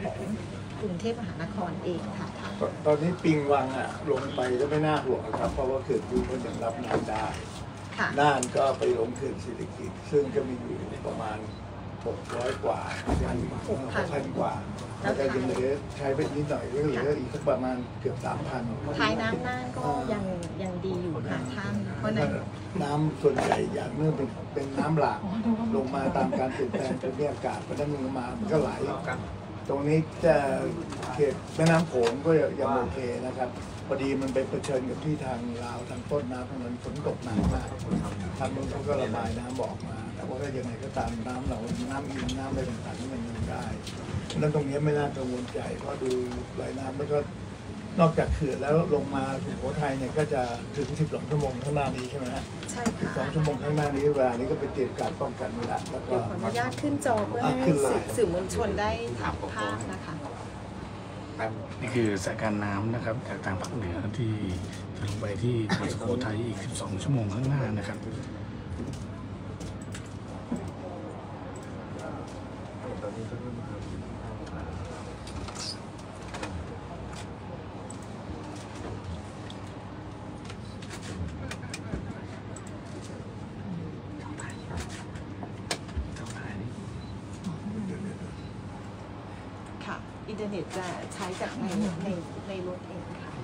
ของกรุงเทพมหานครเองค่ะตอนนี้ปิงวังลงไปก็ไม่น่าห่วงครับเพราะว่าเขื่อนยูมันยังรับน้ำได้น่านก็ไปลงเขื่อนศิริกิติ์ซึ่งก็มีอยู่ประมาณ600 กว่า6,000 กว่าแล้วก็ยังเหลือใช้ไปนิดหน่อยก็เหลืออีกสักประมาณเกือบ 3,000 ท้ายน้ำน่านก็ยังดีอยู่ค่ะท่านเพราะน้ำส่วนใหญ่อย่างเนื่องเป็นน้ำหลากลงมาตามการเปลี่ยนแปลงภูมิอากาศเพราะนั้นมันก็ไหลตรงนี้จะเขตแม่น้ำโขงก็ยังโอเคนะครับพอดีมันไปเผชิญกับที่ทางลาวทางต้นน้ำทางนั้นฝนตกหนักมากทางนู้นเขาก็ระบายน้ำออกมาแต่ว่ายังไงก็ตามน้ำเราน้ำอินน้ำอะไรต่างๆนี่มันยังได้นั้นตรงนี้ไม่น่ากังวลใจเพราะดูไหลน้ำแล้วก็นอกจากเขื่อนแล้วลงมาสุโขทัยเนี่ยก็จะถึง12 ชั่วโมงข้างหน้านี้ใช่ไหมฮะใช่ค่ะ 12 ชั่วโมงข้างหน้านี้เวลานี้ก็เป็นเตรียมการป้องกันไว้แล้วแล้วก็ขออนุญาตขึ้นจอเพื่อให้สื่อมวลชนได้ถ่ายภาพนะคะนี่คือสถานการณ์น้ำนะครับจากทางภาคเหนือที่จะลงไปที่สุโขทัยอีก12 ชั่วโมงข้างหน้านะครับอินเทอร์เน็ตจะใช้จากในรถเองค่ะ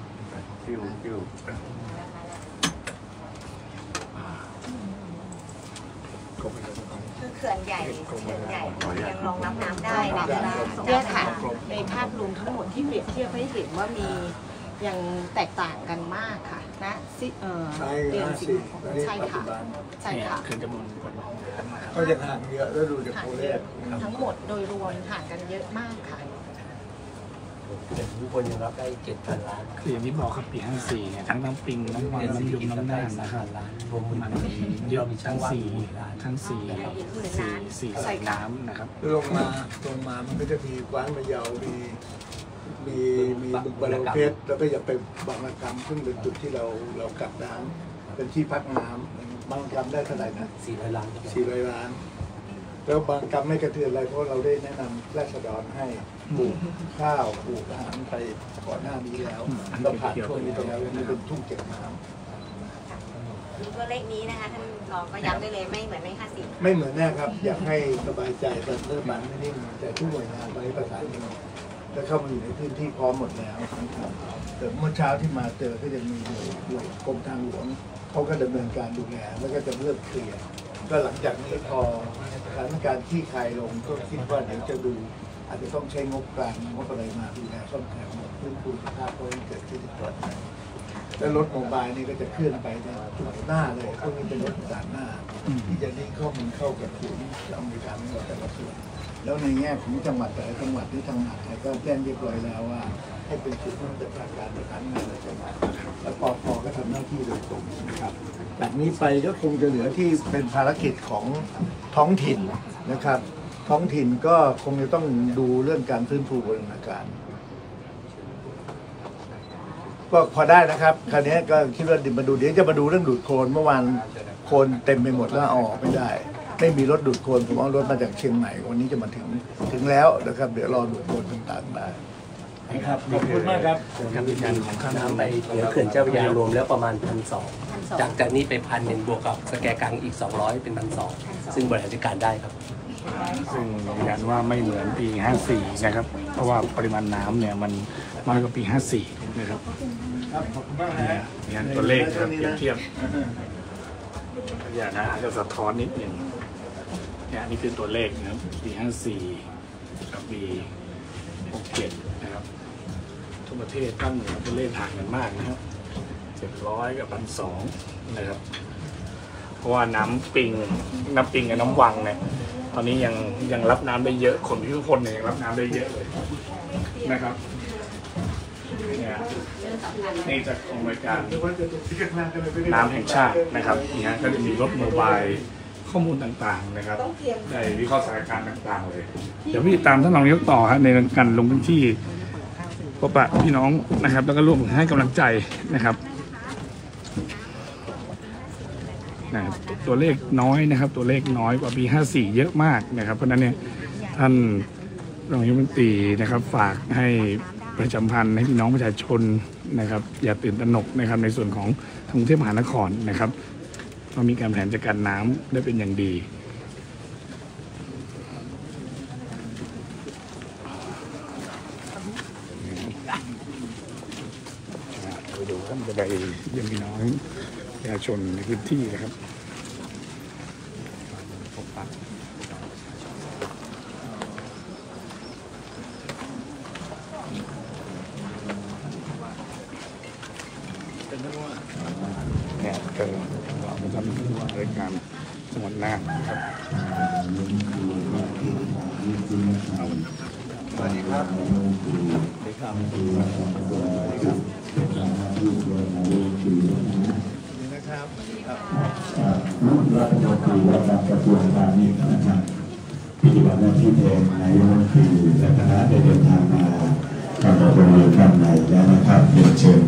คือเขื่อนใหญ่ยังรองรับน้ำได้เนี่ยค่ะในภาพรวมทั้งหมดที่เปรียบเทียบให้เห็นว่ามียังแตกต่างกันมากค่ะนะเดือนสิงหาใช่ค่ะใช่ค่ะคือจำนวนคนก็ยังห่างเยอะแล้วดูจากตัวเลขทั้งหมดโดยรวมห่างกันเยอะมากค่ะทุกคนยังรับได้ 7,000 ล้านคืออย่างที่บอกครับปี54เนี่ยทั้งน้ำปิงน้ำวังน้ำยุงน้ำน่านนะครับรวมมันเยอะทั้ง4สายน้ำนะครับลงมามันก็จะมีกว้านมะเยามีบึงบรเพชรแล้วก็อย่าไปบางระกำซึ่งเป็นจุดที่เรากักน้ำเป็นที่พักน้ำบางระกำได้เท่าไหร่นะ 400 ล้าน 400 ล้านแล้วบางกำไม่กระเทือนอะไรเพราะเราได้แนะนำราษฎรให้ปลูกข้าวปลูกอาหารไปก่อนหน้านี้แล้วเราผ่านช่วงนี้ไปแล้วนี่เป็นทุ่งเก็บน้ำตัวเลขนี้นะคะท่านรองก็ย้ำได้เลยไม่เหมือนใน54 ไม่เหมือนแน่ครับอยากให้สบายใจแต่เริ่มมันไม่นิ่งแต่ทุกหน่วยงานตอนนี้ประสานกันจะเข้ามาอยู่ในพื้นที่พร้อมหมดแล้วนะครับแต่เมื่อเช้าที่มาเจอก็ยังมีอยู่กรมทางหลวงเขาก็ดำเนินการดูแลแล้วก็จะเริ่มเคลียร์ก็หลังจากนี้พอสถานการณ์ที่คลายลงก็คิดว่าเดี๋ยวจะดูอาจจะต้องใช้งบกลางงบอะไรมาดูแลซ่อมแซมฟื้นฟูสภาพเพราะเกิดขึ้นก่อนแล้วรถโมบายนี่ก็จะเคลื่อนไปในจุดหน้าเลยพวกนี้เป็นรถด่านหน้าที่จะนิ่งข้อมูลเข้ากับศูนย์อเมริกันในแต่ละส่วนแล้วในแง่ของจังหวัดแต่ละจังหวัดที่ทางมหาดไทยก็แจ้งเรียบร้อยแล้วว่าให้เป็นจุดเริ่มจากการประสานงานในจังหวัดแล้วปป.ก็ทำหน้าที่โดยตรงนะครับจากนี้ไปก็คงจะเหลือที่เป็นภารกิจของท้องถิ่นนะครับท้องถิ่นก็คงจะต้องดูเรื่องการฟื้นฟูบูรณาการก็พอได้นะครับคราวนี้ก็คิดว่ามาดูเดี๋ยวจะมาดูเรื่องดูดโคลนเมื่อวานโคลนเต็มไปหมดแล้วออกไม่ได้ไม่มีรถดูดโคลนผมเอารถมาจากเชียงใหม่วันนี้จะมาถึงแล้วนะครับเดี๋ยวรอดูดโคลนต่างๆได้ครับขอบคุณมากครับการยืนยันของค่าน้ำไปเหนือเขื่อนเจ้าพระยารวมแล้วประมาณ 1,200 จากนี้ไป1,000บวกกับสแกกลางอีก200เป็น 1,200 ซึ่งบริหารจัดการได้ครับซึ่งยืนยันว่าไม่เหมือนปี54นะครับเพราะว่าปริมาณน้ำเนี่ยมันมากกว่าปี54นะครับขอบคุณมากนะอย่างตัวเลขครับเปรียบเทียบอย่างนะจะสะท้อนนิดหนึ่งเนี่ยนี่คือตัวเลขนะครับปี54กับปี67นะครับทุกประเทศตั้งเหนือตัวเลขห่างกันมากนะครับ700 กับ 1,200 นะครับเพราะว่าน้ำปิงกับน้ำวังเนี่ยตอนนี้ยังรับน้ำได้เยอะคนทุกคนเนี่ยยังรับน้ำได้เยอะเลยนะครับนี่จากกองบริการน้ำแห่งชาตินะครับนี่ฮะก็จะมีรถโมบายข้อมูลต่างๆนะครับได้วิเคราะห์สถานการณ์ต่างๆเลยเดี๋ยวพี่ตามท่านรองนายกต่อฮะในการลงพื้นที่พบปะพี่น้องนะครับแล้วก็ร่วมให้กำลังใจนะครับตัวเลขน้อยนะครับตัวเลขน้อยกว่าปี54เยอะมากนะครับเพราะนั้นเนี่ยท่านรองนายกรัฐมนตรีนะครับฝากให้ประชาสัมพันธ์ให้พี่น้องประชาชนนะครับอย่าตื่นตระหนกนะครับในส่วนของกรุงเทพมหานครนะครับเรามีการแผนจัดการน้ำได้เป็นอย่างดีไปดูท่านจะไปเยี่ยมพี่น้องประชาชนในพื้นที่นะครับพบปะเนี่ยเราทำที่ว่ารายการจังหวัดน่านนะครับสวัสดีครับสวัสดีครับสวัสดีครับนะครับรัฐมนตรีว่าการกระทรวงพาณิชย์นะครับปฏิบัติหน้าที่แทนนายกรัฐมนตรีและคณะได้เดินทางมาการบริเวณด้านในแล้วนะครับเรียนเชิญ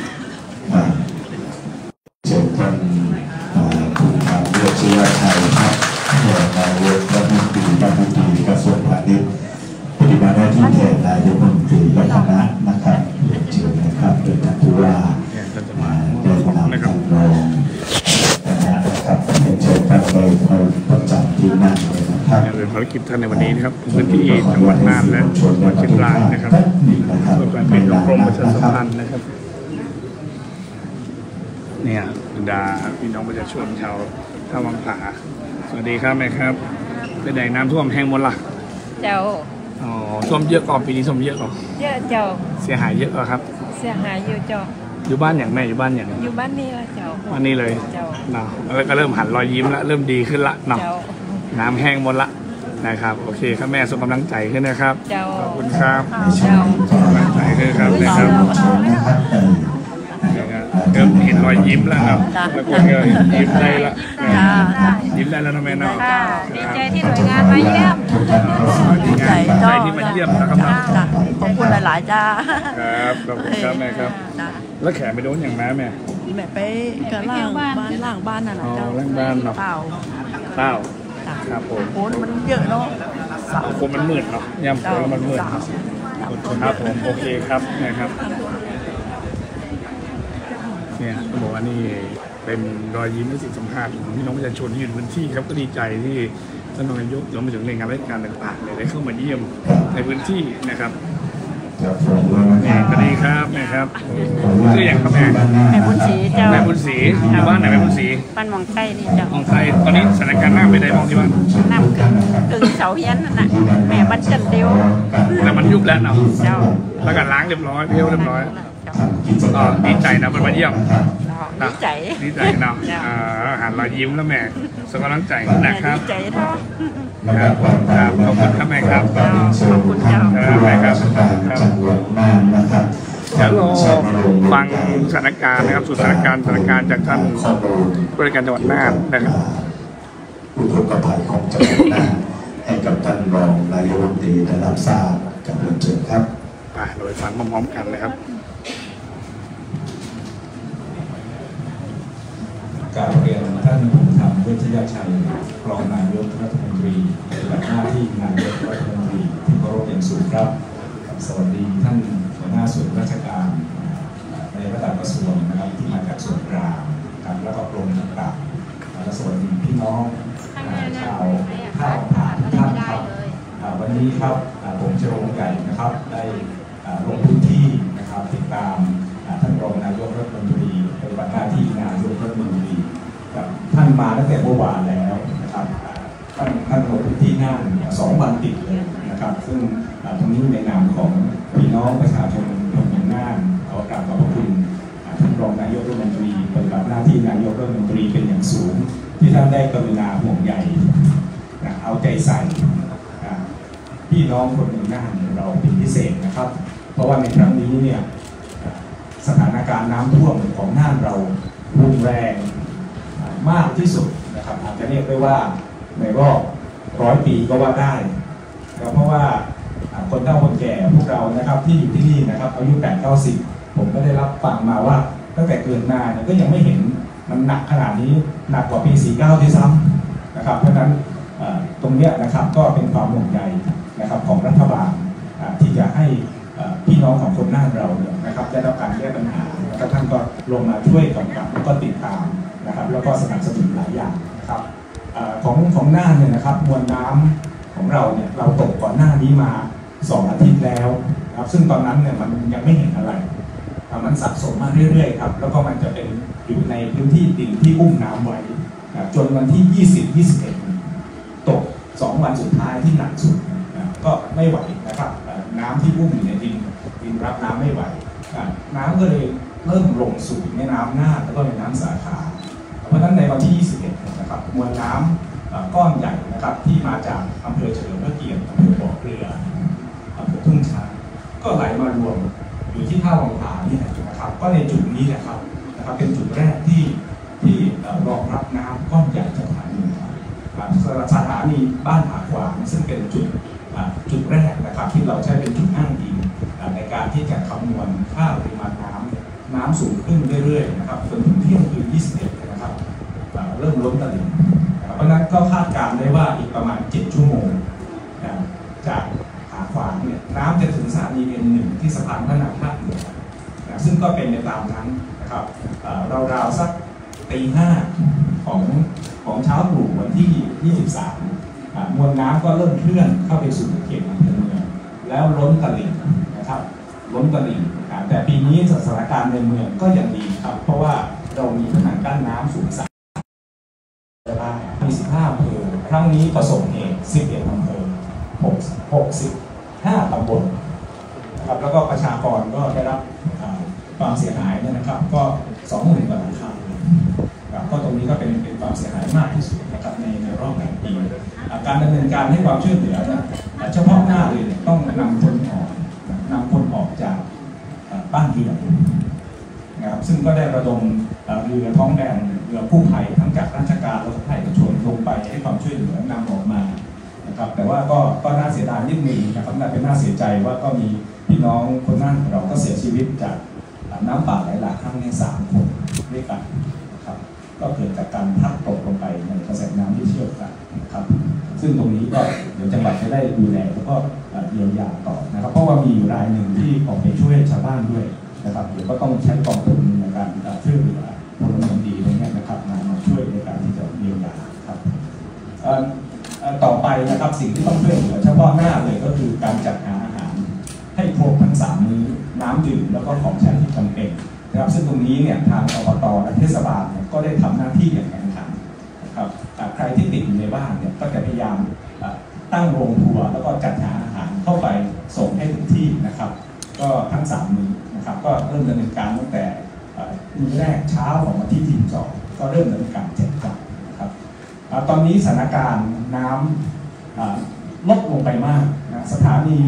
ท่านผู้ทางเลือกเชื้อไทยครับนายกรัฐมนตรีกระทรวงพาณิชย์ปฏิบัติหน้าที่แทนนายกรัฐมนตรีและคณะนะครับเรียนเชิญนะครับโดยท่านผู้ว่าได้นำท่านรองนะครับเป็นเชิญท่านเลยประจำที่นั่งเลยนะครับเป็นภารกิจท่านในวันนี้นะครับพื้นที่จังหวัดน่านและจังหวัดเชียงรายนะครับเพื่อการเป็นกรมประชาสัมพันธ์นะครับเนี่ยบรรดาพี่น้องประชาชนชาวท่าวังผาสวัสดีครับแม่ครับเป็นไหนน้ำท่วมแห้งหมดละเจ้าอ๋อท่วมเยอะก่อนปีนี้ท่วมเยอะก่อนเยอะเจ้าเสียหายเยอะครับเสียหายเยอะเจ้าอยู่บ้านอย่างแม่อยู่บ้านอย่างอยู่บ้านนี้ละเจ้าบ้านนี้เลยเนาะแล้วก็เริ่มหันรอยยิ้มละเริ่มดีขึ้นละเนาะน้ำแห้งหมดละนะครับโอเคครับแม่ส่งกำลังใจขึ้นนะครับขอบคุณครับเจ้ากำลังใจขึ้นครับนะครับเริ่มเห็นรอยยิ้มแล้วครับแล้วคนก็ยิ้มได้ละยิ้มได้แล้วนะแม่เนาะดีใจที่หน่วยงานมาเยี่ยมดีใจที่มาเยี่ยมนะครับขอบคุณหลายๆจ้าครับขอบคุณครับแม่ครับแล้วแขกไปโดนอย่างแม่แม่ไปกระล่างบ้านน่ะนะเจ้าล่างบ้านเนาะเปล่าครับผมโอนมันเยอะเนาะคนมันมืดเนาะย่ำโผล่แล้วมันมืดครับผมโอเคครับนะครับเนี่ยบอกว่านี่เป็นรอยยิ้มและสิ่งสำคัญของพี่น้องประชาชนที่อยู่ในพื้นที่ครับก็ดีใจที่ท่านนายกรวมไปถึงหน่วยงานราชการต่างๆได้เข้ามาเยี่ยมในพื้นที่นะครับสวัสดีครับแม่ครับชื่ออย่างครับแม่บุญศรีเจ้าแม่บุญศรีอยู่บ้านไหนแม่บุญศรีบ้านมองไทยนี่เจ้ามองไทยตอนนี้สถานการณ์น้ำไปไหนมองที่บ้านน้ำกึ่งเสาเฮียนนั่นน่ะแม่บ้านจันเดียวแล้วมันยุบแล้วเนาะเจ้าแล้วก็ล้างเรียบร้อยเรียบร้อยดีใจนะมันมาเยี่ยมดีใจเนาะหันรอยยิ้มแล้วแม่ส่งกำลังใจนะครับดีใจเนาะครับขอบคุณครับแม่ครับขอบคุณเจ้าแม่ครับเดี๋ยวเราฟังสถานการณ์นะครับสู่สถานการณ์จากท่านผู้ว่าการจังหวัดน่านนะครับผู้ทกภัยของจังหวัดน่านให้กับท่านรองนายกรัฐมนตรีได้รับทราบกับเรียนเชิญครับเราไปฟังพร้อมๆกันเลยครับการเรียนท่านภูมิธรรมเวชยชัยรองนายกรัฐมนตรีปฏิบัติหน้าที่นายกรัฐมนตรีที่เคารพอย่างสูงครับสวัสดีท่านหัวหน้าส่วนราชการในระดับกระทรวงนะครับที่มาจากส่วนกลางแล้วก็กรมต่างๆและสวัสดีพี่น้องชาวท่าผ่านท่านครับวันนี้ครับผมเจริญไก่นะครับได้ลงพื้นที่นะครับติดตามท่านรองนายกรัฐมนตรีปฏิบัติหน้าที่นายกรัฐมนตรีกับท่านมาตั้งแต่เมื่อวานแล้วนะครับท่านลงพื้นที่น่าน2 วันติดเลยนะครับซึ่งตรงนี้ในนามของพี่น้องประชาชนคนเมืองน่านขอกราบขอบพระคุณท่านรองนายกรัฐมนตรีปฏิบัติหน้าที่นายกรัฐมนตรีเป็นอย่างสูงที่ท่านได้กรุณาห่วงใยเอาใจใส่พี่น้องคนเมืองน่านเราเป็นพิเศษนะครับเพราะว่าในครั้งนี้เนี่ยสถานการณ์น้ำท่วมของน่านเรารุนแรงมากที่สุดนะครับอาจจะเรียกได้ว่าในรอบ100 ปีก็ว่าได้เพราะว่าคนเฒ่าคนแก่พวกเรานะครับที่อยู่ที่นี่นะครับอายุ80-90ผมก็ได้รับฟังมาว่าตั้งแต่เกิดมาเนี่ยก็ยังไม่เห็นมันหนักขนาดนี้หนักกว่าปี49ที่ซ้ำนะครับเพราะฉะนั้นตรงนี้นะครับก็เป็นความห่วงใยนะครับของรัฐบาลที่จะให้พี่น้องของคนน่านเราเนี่ยนะครับได้รับการแก้ปัญหาแล้วท่านก็ลงมาช่วยกำกับแล้วก็ติดตามนะครับแล้วก็สนับสนุนหลายอย่างนะครับของน่านเนี่ยนะครับมวลน้ำของเราเนี่ยเราตกก่อนหน้านี้มา2 อาทิตย์แล้วครับซึ่งตอนนั้นเนี่ยมันยังไม่เห็นอะไรมันสะสมมาเรื่อยๆครับแล้วก็มันจะเป็นอยู่ในพื้นที่ดินที่อุ้มน้ำไว้จนวันที่ 20-21 ตก2 วันสุดท้ายที่หนักสุดก็ไม่ไหวนะครับน้ำที่อุ้มอยู่ในดินรับน้ำไม่ไหวน้ำก็เลยเริ่มลงสู่แม่น้ำน่านแล้วก็แม่น้ำสาขาเพราะฉะนั้นในวันที่ 21 นะครับมวลน้ำก้อนใหญ่นะครับที่มาจากอำเภอเฉลิมพระเกียรติอำเภอบ่อเกลืออำเภอทุ่งช้างก็ไหลมารวมอยู่ที่ท่าวังผานี่นะครับก็ในจุดนี้นะครับเป็นจุดแรกที่รองรับน้ำก้อนใหญ่จากสถานีสถานีบ้านผาขวางซึ่งเป็นจุดแรกนะครับที่เราใช้เป็นจุดอ้างอิงในการที่จะคำนวณค่าปริมาณน้ำสูงขึ้นเรื่อยๆนะครับจนถึงเที่ยงคืน 21 นะครับเริ่มล้นตลิ่งเพราะนั้นก็คาดการณ์ได้ว่าอีกประมาณ7 ชั่วโมงจากผาขวางเนี่ยน้ำจะถึงสถานีN1ที่สะพานพระนางภาคเหนือซึ่งก็เป็นในตามนั้นนะครับราวๆสักตี 5ของเช้าตรู่วันที่ 23 มวลน้ำก็เริ่มเคลื่อนเข้าไปสู่เขตอำเภอเมืองแล้วล้นตลิ่งนะครับล้นตลิ่งแต่ปีนี้สถานการณ์ในเมืองก็ยังดีครับเพราะว่าเรามีผนังกั้นน้ำสูงสักมี15 อำเภอครั้งนี้ประสบเหตุ11 อำเภอ65 ตำบลนะครับแล้วก็ประชากรก็ได้รับความเสียหายเนี่ยนะครับก็ 20,000 กว่าหลังคาก็ตรงนี้ก็เป็นความเสียหายมากที่สุดนะครับในรอบหลายปีการดำเนินการให้ความช่วยเหลือเฉพาะหน้าเลยต้องนำคนออกจากบ้านเรือนนะครับซึ่งก็ได้ระดมเรือท้องแบนเรือกู้ภัยทั้งจากราชการและภาคเอกชนลงไปให้ความช่วยเหลือนำออกมานะครับแต่ว่าก็น่าเสียดายนิดนึงนะครับเป็นน่าเสียใจว่าก็มีพี่น้องคนนั้นเราก็เสียชีวิตจากน้ำป่าไหลหลากครั้งนี้3 คนด้วยกันนะครับก็เกิดจากการพลัดตกลงไปในกระแสน้ำที่เชี่ยวกรากนะครับซึ่งตรงนี้ก็เดี๋ยวจังหวัดจะได้ดูแลแล้วก็เยียวยาต่อนะครับเพราะว่ามีอยู่รายหนึ่งที่ออกไปช่วยชาวบ้านด้วยนะครับเดี๋ยวก็ต้องใช้กองทุนในการช่วยเหลือพลเมืองดีตรงนี้นะครับมาช่วยในการที่จะเยียวยาครับต่อไปนะครับสิ่งที่ต้องช่วยเหลือเฉพาะหน้าเลยก็คือการจัดหาอาหารให้ครบทั้ง3 มื้อน้ำดื่มแล้วก็ของใช้ที่จำเป็นนะครับซึ่งตรงนี้เนี่ยทางอบตและเทศบาลก็ได้ทำหน้าที่อย่างแข็งขันนะครับใครที่ติดอยู่ในบ้านเนี่ยก็จะพยายามตั้งโรงครัวแล้วก็จัดหาอาหารเข้าไปส่งให้ถึงที่นะครับก็ทั้ง3 มื้อนะครับก็เริ่มดำเนินการตั้งแต่มื้อแรกเช้าของวันที่22ก็เริ่มดำเนินการแจกจ่ายนะครับตอนนี้สถานการณ์น้ำลดลงไปมากนะสถานี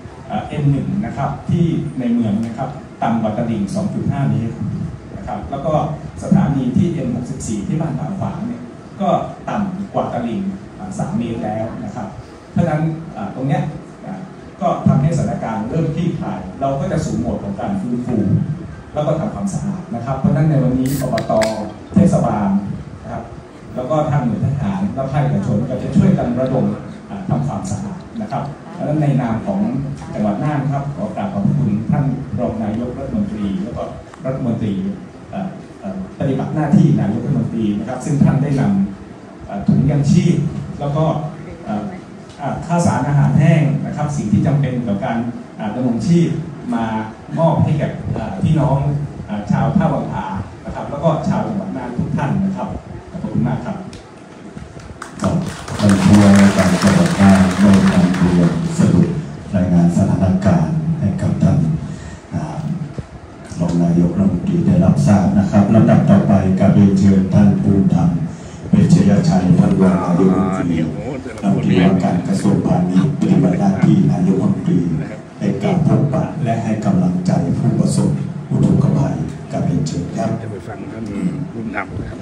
N1 นะครับที่ในเมืองนะครับต่ำกว่าตลิ่ง 2.5 เมตรนะครับแล้วก็สถานีที่ N64 ที่บ้านผาขวางเนี่ยก็ต่ำกว่าตลิ่ง3 เมตรแล้วนะครับเพราะฉะนั้นตรงเนี้ยก็ทำให้สถานการณ์เริ่มคลี่คลายเราก็จะสู่โหมดของการฟื้นฟูแล้วก็ทำความสะอาดนะครับเพราะฉะนั้นในวันนี้อบต.เทศบาลนะครับแล้วก็ทางหน่วยทหารและภาคเอกชนก็จะช่วยกันระดมทำความสะอาดนะครับเพราะฉะนั้นในนามของจังหวัดน่านครับขอกราบขอบคุณท่านรองนายกรัฐมนตรีแล้วก็รัฐมนตรีปฏิบัติหน้าที่นายกรัฐมนตรีนะครับซึ่งท่านได้นำถุงยังชีพแล้วก็ข้าวสารอาหารแห้งนะครับสิ่งที่จำเป็นต่อการดำรงชีพมามอบให้กับพี่น้องชาวท่าวังผานะครับแล้วก็ชาวจังหวัดน่านทุกท่านนะครับขอบคุณมากครับท่านผู้ว่าราชการจังหวัดน่านได้นำเรียนสรุปรายงานสถานการณ์ให้กับท่านรองนายกรัฐมนตรีได้รับทราบนะครับลำดับต่อไปกับเรียนเชิญท่านภูมิธรรมเวชยชัยท่านรองนายกรัฐมนตรีรัฐมนตรีว่าการกระทรวงพาณิชย์ปฏิบัติหน้าที่นายกรัฐมนตรีในการพบปะและให้กำลังใจผู้ประสบอุทกภัยกับเรียนเชิญครับจะไปฟังท่านภูมิธรรมนะครับ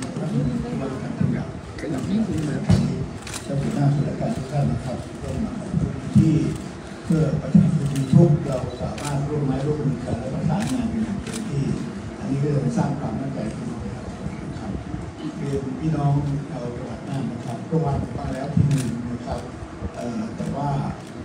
ขยับนิดนึงนะครับเจ้าหน้าที่ราชการทุกท่านนะครับร่วมมาที่เพื่อประชาชนทุกเราสามารถร่วมไม้ร่วมมือกันและประสานงานกันอย่างเต็มที่อันนี้ก็จะสร้างความมั่นใจขึ้นมาครับเรียนพี่น้องชาวจังหวัดน่านนะครับก็วางมาแล้วทีหนึ่งนะครับแต่ว่า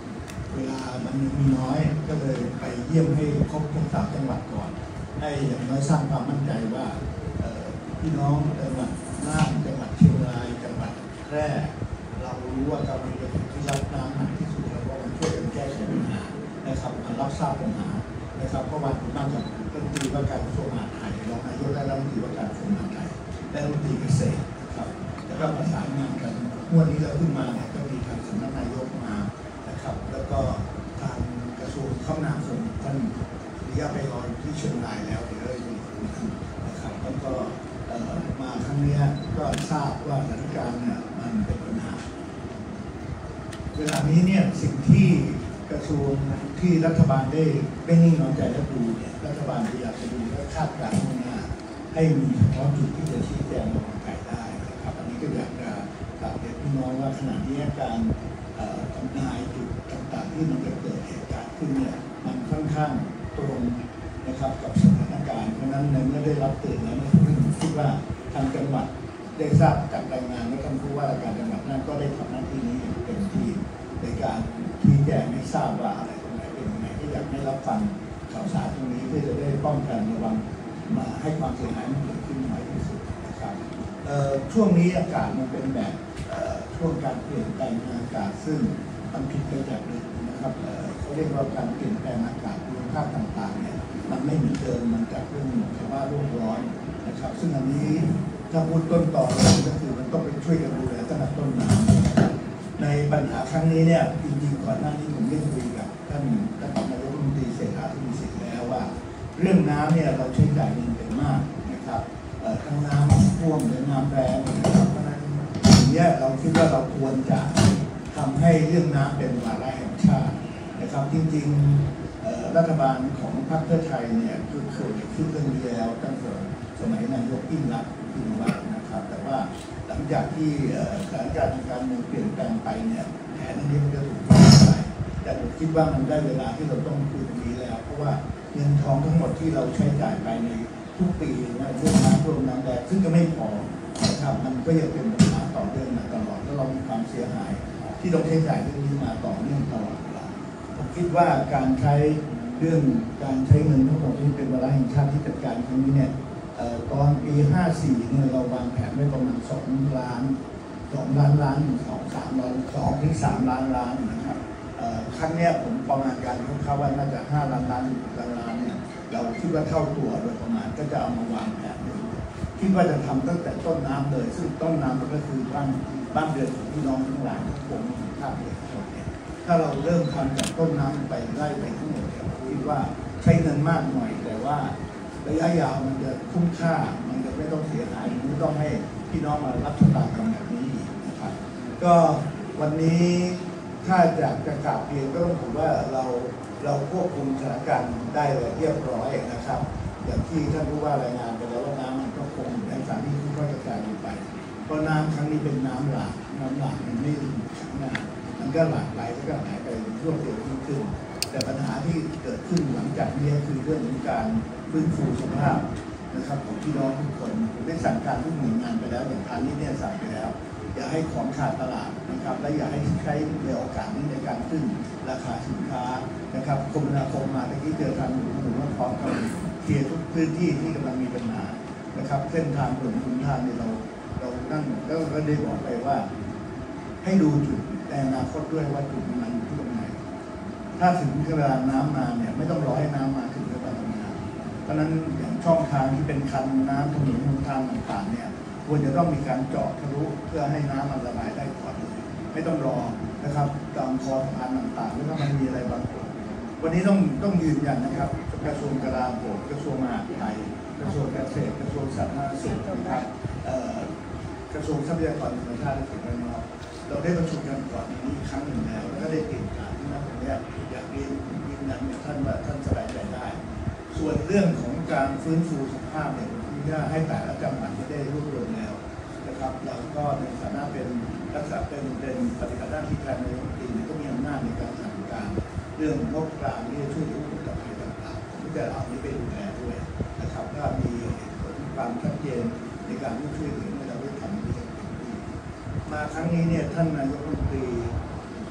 เวลามันมีน้อยก็เลยไปเยี่ยมให้ครบทุก3 จังหวัดก่อนให้อย่างน้อยสร้างความมั่นใจว่าพี่น้องจังหวัดน่านจังหวัดเชียงรายจังหวัดแพร่เรารู้ว่ากำลังเป็นที่รับน้ำหนักที่สุดแล้วก็มันช่วยกันแก้ไขปัญหานะครับรับทราบปัญหานะครับเพราะว่าผมนั่งกับรัฐมนตรีว่าการกระทรวงมหาดไทยรองนายกและรัฐมนตรีว่าการกระทรวงมหาดไทยและรัฐมนตรีเกษตรครับแล้วก็ประสานงานกันวันนี้เราขึ้นมาเนี่ยก็มีทางสำนักนายกมานะครับแล้วก็ทางกระทรวงคมนาคมท่านระยะไปรอที่เชียงรายแล้วเดี๋ยวเราจะนะครับแล้วก็มาครั้งนี้ก็ทราบว่าสถานการณ์เนี่ยมันเป็นปัญหาเวลานี้เนี่ยสิ่งที่กระทรวงที่รัฐบาลได้นิ่งนอนใจและดูเนี่ยรัฐบาลพยายามจะดูและคาดการณ์ข้างหน้าให้มีเฉพาะจุดที่จะชี้แจงลงไปได้นะครับอันนี้ก็อยากจะกราบเรียนพี่น้องว่าขณะนี้การทำนายจุดต่างๆที่มันจะเกิดเหตุการณ์ขึ้นเนี่ยมันค่อนข้างตรงนะครับกับสถานการณ์เพราะนั้นในเมื่อได้รับเตือนแล้วคิดว่าทางจังหวัดได้ทราบจากรายงานและท่านผู้ว่าราชการจังหวัดนั้นก็ได้ทำหน้าที่นี้อย่างเต็มที่ในการชี้แจงให้ทราบว่าอะไรตรงไหนเป็นยังไงที่อยากให้รับฟังข่าวสารตรงนี้เพื่อจะได้ป้องกันระวังมาให้ความเสียหายมันเกิดขึ้นน้อยที่สุดนะครับช่วงนี้อากาศมันเป็นแบบช่วงการเปลี่ยนแปลงอากาศซึ่งมันผิดไปจากเดิมนะครับเขาเรียกว่าการเปลี่ยนแปลงอากาศคุณภาพต่างๆเนี่ยมันไม่เหมือนเดิมมันจากเรื่องภาวะโลกร้อนนะครับซึ่งอันนี้ถ้าพูดต้นต่อเลยก็คือมันต้องไปช่วยกันดูแลตั้งแต่ต้นน้ำในปัญหาครั้งนี้เนี่ยจริงๆก่อนหน้านี้ผมได้คุยกับท่านนายกรัฐมนตรีเศรษฐาทวีสินแล้วว่าเรื่องน้ำเนี่ยเราใช้จ่ายเงินเป็นมากนะครับทั้งน้ำท่วมและน้ำแรงนะครับเพราะฉะนั้นอย่างนี้เราคิดว่าเราควรจะทำให้เรื่องน้ำเป็นวาระแห่งชาตินะครับจริงๆรัฐบาลของพรรคเพื่อไทยเนี่ยคือเคยคิดเรื่องนี้แล้วตั้งแต่สมัยนายกยิ่งรักษณ์ยิ่งรักษณ์นะครับแต่ว่าหลังจากที่สถานการณ์ทางการเมืองเปลี่ยนแปลงไปเนี่ยแผนนี้มันจะถูกทำลายแต่ผมคิดว่ามันได้เวลาที่เราต้องคุยตรงนี้แล้วเพราะว่าเงินทองทั้งหมดที่เราใช้จ่ายไปในทุกปีนะเรื่องน้ำท่วมน้ำแรงซึ่งก็ไม่พอนะครับมันก็ยังเป็นปัญหาต่อเนื่องมาตลอดแล้วเรามีความเสียหายที่เราใช้จ่ายเรื่องนี้มาต่อเนื่องตลอดเวลาผมคิดว่าการใช้เรื่องการใช้เงินทั้งหมดที่เป็นวาระแห่งชาติที่จัดการครั้งนี้เนี่ยตอนปี 54 เนี่ยเราวางแผนไว้ประมาณ2 ล้าน2 ล้านล้าน2-3 ล้าน2 ถึง 3 ล้านล้านนะครับครั้งนี้ผมประมาณการคร่าวๆว่าน่าจะ5 ล้านล้านล้านเนี่ยเราคิดว่าเท่าตัวโดยประมาณก็จะเอามาวางแผนคิดว่าจะทำตั้งแต่ต้นน้ำเลยซึ่งต้นน้ำก็คือบ้านเรือนของพี่น้องทั้งหลายทุกคนภาคเอกชนเนี่ยถ้าเราเริ่มทำจากต้นน้ำไปไล่ไปทั้งหมดเนี่ยคิดว่าใช้เงินมากหน่อยแต่ว่าระยะยาวมันจะคุ้มค่ามันจะไม่ต้องเสียหายไม่ต้องให้พี่น้องมารับชะตากรรมแบบนี้นะครับก็วันนี้ถ้าจากจะกล่าวเพียงก็ต้องถือว่าเราควบคุมสถานการณ์ได้เลยเรียบร้อยนะครับอย่างที่ท่านผู้ว่ารายงานไปแล้วว่าน้ำมันก็คงในสถานที่ที่ค่อยกระจายลงไปเพราะน้ำครั้งนี้เป็นน้ำหลากมันไม่ถึงขังหน้ามันก็หลากไหลแล้วก็หายไปรวดเร็วยิ่งขึ้นแต่ปัญหาที่เกิดขึ้นหลังจากนี้คือเรื่องของการฟื้นฟูสภาพนะครับของพี่น้องทุกคนผมได้สั่งการทุกหน่วยงานไปแล้วอย่างพาณิชย์เนี่ยสั่งไปแล้วอย่าให้ของขาดตลาดนะครับและอย่าให้ใช้ในโอกาสนี้ในการขึ้นราคาสินค้านะครับคมนาคมมาตะกี้เจอทางหลวงว่าพร้อมกับเคลียร์ทุกพื้นที่ที่กำลังมีปัญหานะครับเส้นทางถนนทุนทางเนี่ยเราตั้งแล้วก็ได้บอกไปว่าให้ดูจุดในอนาคตด้วยว่าจุดมันอยู่ที่ตรงไหนถ้าถึงเวลาน้ำมาเนี่ยไม่ต้องรอให้น้ำมาถึงเวลาทำงานเพราะนั้นอย่างช่องทางที่เป็นคันน้ำถนนทุนทางต่างๆเนี่ยควรจะต้องมีการเจาะทะลุเพื่อให้น้ำมันระบายได้ก่อนไม่ต้องรอนะครับตามคอสะพานต่างๆหรือถ้ามันมีอะไรบางส่วนวันนี้ต้องยืนยันนะครับกระทรวงกลาโหมกระทรวงมหาดไทยกระทรวงเกษตรกระทรวงสาธารณสุขนะครับกระทรวงทรัพยากรธรรมชาติและสิ่งแวดล้อมเราได้ประชุมกันก่อนนี้ครั้งหนึ่งแล้วก็ได้เตรียมการที่นั่นตรงนี้อยากเรียนยืนยันกับท่านว่าท่านสบายใจได้ส่วนเรื่องของการฟื้นฟูสภาพเนี่ยที่จะให้แต่ละจังหวัดได้รวบรวมแล้วนะครับเราก็ในฐานะเป็นรักษาเป็นปฏิบัติหน้าที่แทนนายกรัฐมนตรีก็มีอำนาจในการสั่งการเรื่องงบกลางที่จะช่วยเหลือผู้ประสบภัยต่างๆที่จะเอานี้ไปดูแลด้วยนะครับถ้ามีความชัดเจนในการช่วยเหลือเราได้ทำที่มาครั้งนี้เนี่ยท่านนายกรัฐมนตรี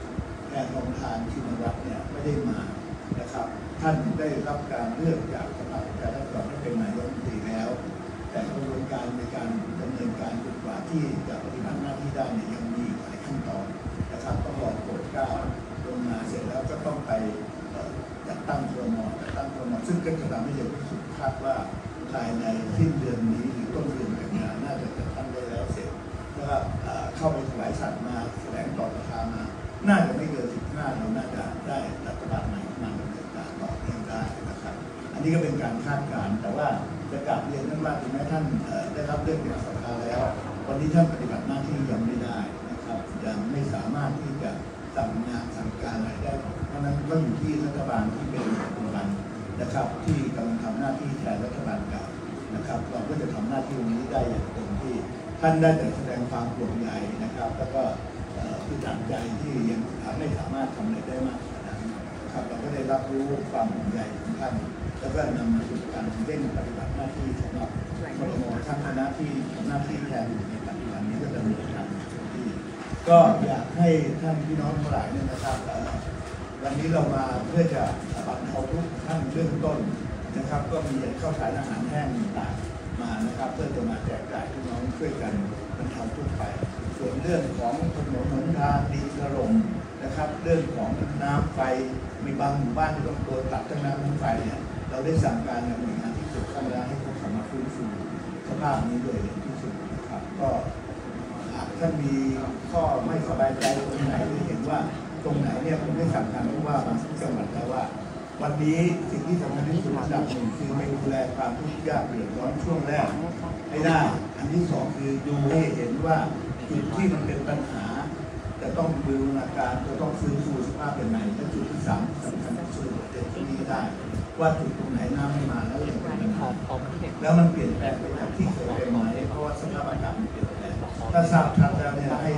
แทนรองประธานชินวัตรเนี่ยไม่ได้มานะครับท่านได้รับการเลือกจากสภาผู้แทนราษฎรให้เป็นนายกรัฐมนตรีแล้วแต่กระบวนการในการดำเนินการจนกว่าที่จะปฏิบัติหน้าที่ได้เนี่ยยังมีหลายขั้นตอนนะครับต้องรอโปรดเกล้าลงมาเสร็จแล้วก็ต้องไปจัดตั้งครม.ซึ่งก็จะทำให้เร็วที่สุดคาดว่าภายในสิ้นเดือนนี้หรือต้นเดือนกันยายนน่าจะจัดตั้งได้แล้วเสร็จแล้วก็เข้าไปถวายสัตย์มาแถลงต่อสภามาน่าจะไม่เกิน15เราน่าจะได้รัฐบาลใหม่มาดำเนินการต่อเนื่องได้นะครับอันนี้ก็เป็นการคาดการณ์แต่ว่าจะกลับเรียนท่านว่าถึงแม้ท่านได้รับเรื่องจากสภาแล้ววันนี้ท่านปฏิบัติหน้าที่ยังไม่ได้นะครับยังไม่สามารถที่จะสั่งงานสั่งการอะไรได้เพราะนั้นก็อยู่ที่รัฐบาลที่เป็นปัจจุบันนะครับที่กำลังทำหน้าที่แทนรัฐบาลเก่านะครับเราก็จะทำหน้าที่ตรงนี้ได้อย่างเต็มที่ท่านได้แต่แสดงความห่วงใยนะครับแล้วก็คือตั้งใจที่ยังไม่สามารถทำอะไรได้มากขนาดนั้นครับเราก็ได้รับรู้ความห่วงใยของท่านแล้วก็นำมาสู่การเร่งปฏิบัติหน้าที่สำหรับครม.ทั้งคณะที่ทำหน้าที่แทนอยู่ในปัจจุบันนี้ก็จะมีการที่ก็อยากให้ท่านพี่น้องทั้งหลายเนี่ยนะครับวันนี้เรามาเพื่อจะบรรเทาทุกข์ท่านเบื้องต้นนะครับก็มีข้าวสารอาหารแห้งต่างๆมานะครับเพื่อจะมาแจกจ่ายพี่น้องช่วยกันบรรเทาทุกข์ไปส่วนเรื่องของถนนหนทางดินถล่มนะครับเรื่องของน้ำไฟมีบางหมู่บ้านที่ต้องโดนตัดทั้งน้ำทั้งไฟเนี่ยเราได้สั่งการกับหน่วยงานที่เกี่ยวข้องแล้วให้เขาสามารถฟื้นฟูสภาพนี้โดยเร็วที่สุดนะครับก็หากท่านมีข้อไม่สบายใจตรงไหนหรือเห็นว่าตรงไหนเนี่ยผมได้สั่งการผู้ว่าบางจังหวัดแล้วว่าวันนี้สิ่งที่สำคัญที่สุดอันดับหนึ่งคือไปดูแลความทุกข์ยากเดือดร้อนช่วงแรกให้ได้อันที่สองคือดูให้เห็นว่าจุดที่มันเป็นปัญหาจะต้องบูรณาการจะต้องฟื้นฟูสภาพเป็นไหนและจุดที่สามสำคัญที่สุดเด็ดที่นี้ได้ว่าจุดตรงไหนน้ำไม่มาแล้วยังเป็นปัญหาแล้วมันเปลี่ยนแปลงไปจากที่เคยเป็นไหมเพราะว่าสภาพอากาศมันเปลี่ยนแปลงถ้าทราบชัดแล้วเนี่ยให้